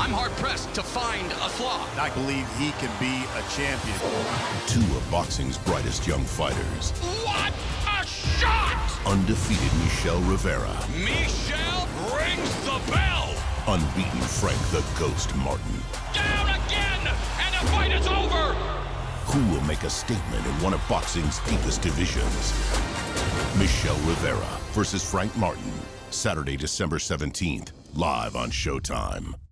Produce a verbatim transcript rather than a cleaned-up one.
I'm hard-pressed to find a flaw. I believe he can be a champion. Two of boxing's brightest young fighters. What a shot! Undefeated Michel Rivera. Michel rings the bell! Unbeaten Frank the Ghost Martin. Down again, and the fight is over! Who will make a statement in one of boxing's deepest divisions? Michel Rivera versus Frank Martin. Saturday, December seventeenth, live on Showtime.